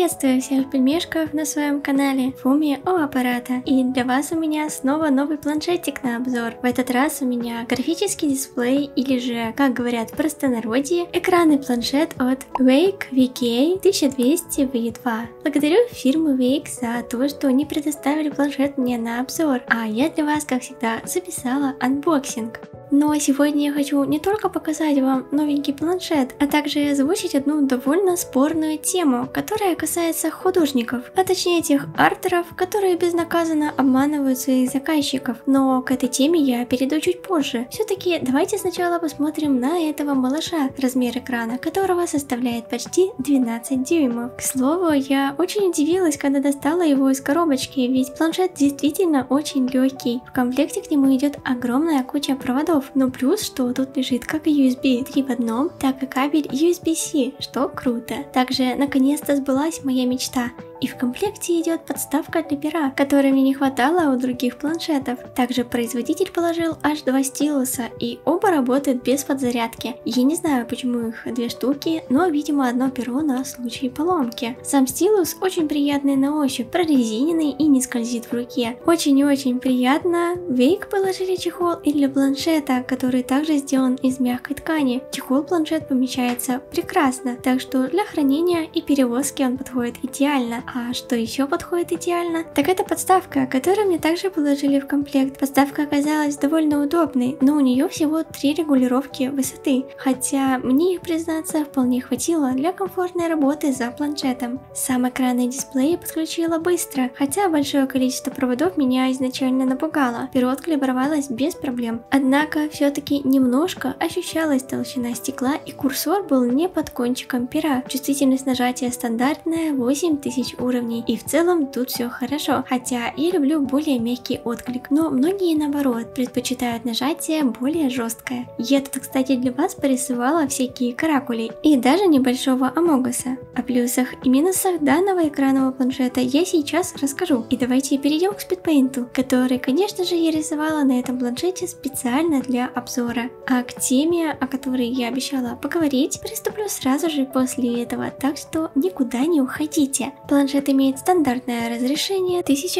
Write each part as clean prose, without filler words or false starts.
Приветствую всех пельмешков на своем канале Фуми у аппарата. И для вас у меня снова новый планшетик на обзор. В этот раз у меня графический дисплей, или же, как говорят в простонародье, экранный планшет от Wake VK 1200 V2. Благодарю фирму Wake за то, что они предоставили планшет мне на обзор, а я для вас, как всегда, записала анбоксинг. Но сегодня я хочу не только показать вам новенький планшет, а также озвучить одну довольно спорную тему, которая касается художников, а точнее тех артеров, которые безнаказанно обманывают своих заказчиков. Но к этой теме я перейду чуть позже. Все-таки давайте сначала посмотрим на этого малыша, размер экрана которого составляет почти 12 дюймов. К слову, я очень удивилась, когда достала его из коробочки, ведь планшет действительно очень легкий. В комплекте к нему идет огромная куча проводов. Но плюс, что тут лежит как USB 3 в одном, так и кабель USB-C, что круто. Также наконец-то сбылась моя мечта. И в комплекте идет подставка для пера, которой мне не хватало у других планшетов. Также производитель положил аж 2 стилуса, и оба работают без подзарядки. Я не знаю, почему их 2 штуки, но видимо одно перо на случай поломки. Сам стилус очень приятный на ощупь, прорезиненный и не скользит в руке. Очень и очень приятно. Wake положили чехол и для планшета, который также сделан из мягкой ткани. Чехол-планшет помещается прекрасно, так что для хранения и перевозки он подходит идеально. А что еще подходит идеально? Так это подставка, которую мне также положили в комплект. Подставка оказалась довольно удобной, но у нее всего 3 регулировки высоты, хотя мне их, признаться, вполне хватило для комфортной работы за планшетом. Сам экранный дисплей я подключила быстро, хотя большое количество проводов меня изначально напугало. Перо откалибровалось без проблем. Однако все-таки немножко ощущалась толщина стекла, и курсор был не под кончиком пера. Чувствительность нажатия стандартная 8000 уровней, и в целом тут все хорошо, хотя я люблю более мягкий отклик, но многие наоборот предпочитают нажатие более жесткое. Я тут, кстати, для вас порисовала всякие каракули и даже небольшого амогуса. О плюсах и минусах данного экранного планшета я сейчас расскажу. И давайте перейдем к спидпейнту, который, конечно же, я рисовала на этом планшете специально для обзора. А к теме, о которой я обещала поговорить, приступлю сразу же после этого, так что никуда не уходите. Планшет имеет стандартное разрешение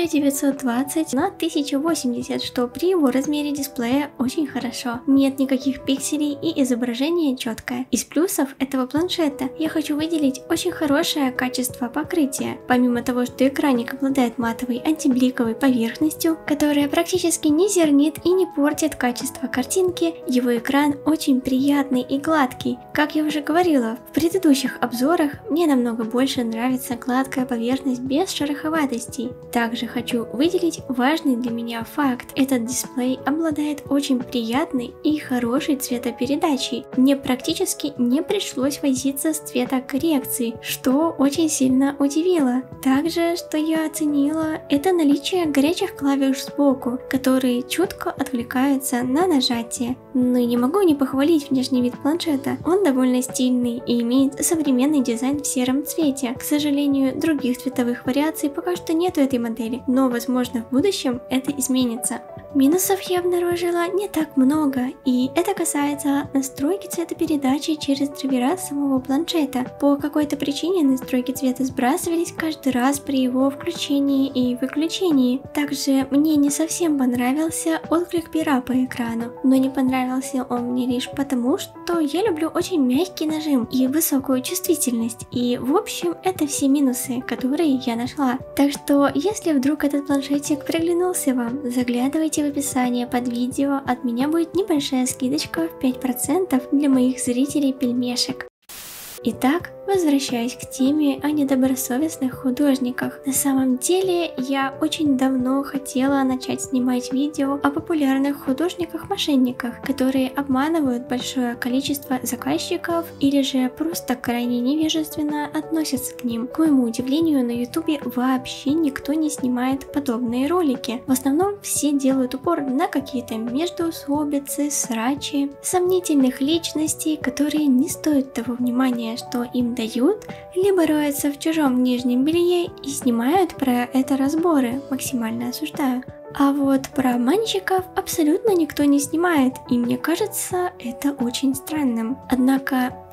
1920 на 1080, что при его размере дисплея очень хорошо. Нет никаких пикселей и изображение четкое. Из плюсов этого планшета я хочу выделить очень хорошее качество покрытия. Помимо того, что экранник обладает матовой антибликовой поверхностью, которая практически не зернит и не портит качество картинки, его экран очень приятный и гладкий. Как я уже говорила в предыдущих обзорах, мне намного больше нравится гладкая поверхность без шероховатостей. Также хочу выделить важный для меня факт. Этот дисплей обладает очень приятной и хорошей цветопередачей. Мне практически не пришлось возиться с цветокоррекцией, что очень сильно удивило. Также, что я оценила, это наличие горячих клавиш сбоку, которые чутко отвлекаются на нажатие. Но не могу не похвалить внешний вид планшета. Он довольно стильный и имеет современный дизайн в сером цвете. К сожалению, других цветовых вариаций пока что нету этой модели, но возможно в будущем это изменится. Минусов я обнаружила не так много, и это касается настройки цветопередачи через драйвера самого планшета. По какой-то причине настройки цвета сбрасывались каждый раз при его включении и выключении. Также мне не совсем понравился отклик пера по экрану, но не понравился он мне лишь потому, что я люблю очень мягкий нажим и высокую чувствительность, и в общем это все минусы, которые я нашла. Так что если вдруг этот планшетик приглянулся вам, заглядывайте в описание под видео, от меня будет небольшая скидочка в 5% для моих зрителей пельмешек. Итак, возвращаясь к теме о недобросовестных художниках. На самом деле, я очень давно хотела начать снимать видео о популярных художниках-мошенниках, которые обманывают большое количество заказчиков или же просто крайне невежественно относятся к ним. К моему удивлению, на ютубе вообще никто не снимает подобные ролики. В основном все делают упор на какие-то междоусобицы, срачи, сомнительных личностей, которые не стоят того внимания, что им дают, либо роются в чужом нижнем белье и снимают про это разборы, максимально осуждаю. А вот про обманщиков абсолютно никто не снимает, и мне кажется это очень странным. Однако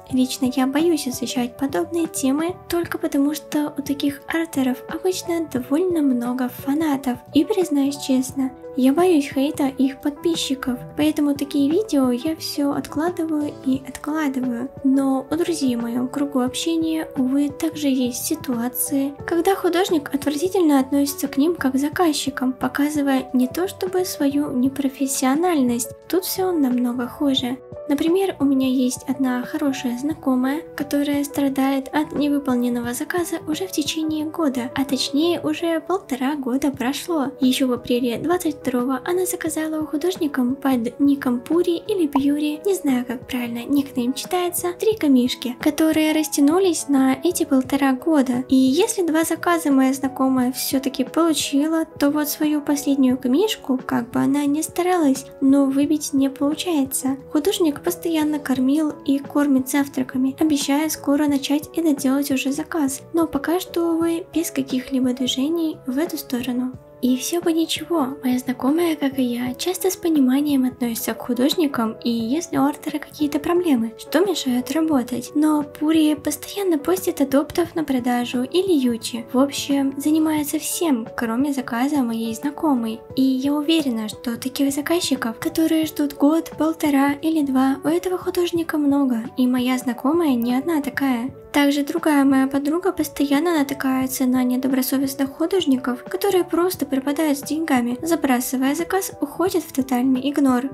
лично я боюсь освещать подобные темы только потому, что у таких артеров обычно довольно много фанатов. И признаюсь честно, я боюсь хейта их подписчиков, поэтому такие видео я все откладываю и откладываю. Но у друзей в моем кругу общения, увы, также есть ситуации, когда художник отвратительно относится к ним как к заказчикам, показывая не то чтобы свою непрофессиональность, тут все намного хуже. Например, у меня есть одна хорошая знакомая, которая страдает от невыполненного заказа уже в течение года, а точнее уже 1,5 года прошло. Еще в апреле 22-го она заказала у художника под ником Пури или Бьюри, не знаю как правильно никнейм читается, 3 камишки, которые растянулись на эти 1,5 года. И если 2 заказа моя знакомая все-таки получила, то вот свою последнюю камишку, как бы она ни старалась, но выбить не получается. Художник постоянно кормил и кормит завтраками, обещая скоро начать и доделать уже заказ, но пока что, увы, без каких-либо движений в эту сторону. И все бы ничего, моя знакомая, как и я, часто с пониманием относится к художникам, и если у артера какие-то проблемы, что мешают работать. Но Пури постоянно постит адоптов на продажу или ючи. В общем, занимается всем, кроме заказа моей знакомой. И я уверена, что таких заказчиков, которые ждут год, 1,5 или 2, у этого художника много, и моя знакомая не одна такая. Также другая моя подруга постоянно натыкается на недобросовестных художников, которые просто пропадают с деньгами, забрасывая заказ, уходят в тотальный игнор.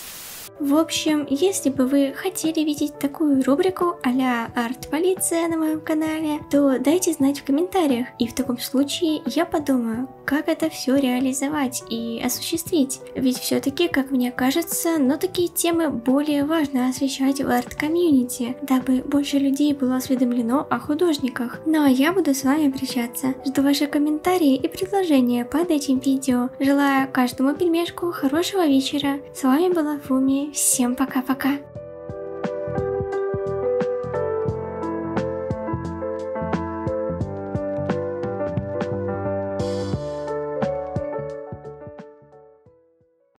В общем, если бы вы хотели видеть такую рубрику а-ля арт-полиция на моем канале, то дайте знать в комментариях, и в таком случае я подумаю, как это все реализовать и осуществить. Ведь все-таки, как мне кажется, но такие темы более важно освещать в арт-комьюнити, дабы больше людей было осведомлено о художниках. Ну а я буду с вами прощаться. Жду ваши комментарии и предложения под этим видео. Желаю каждому пельмешку хорошего вечера. С вами была Фуми. Всем пока-пока.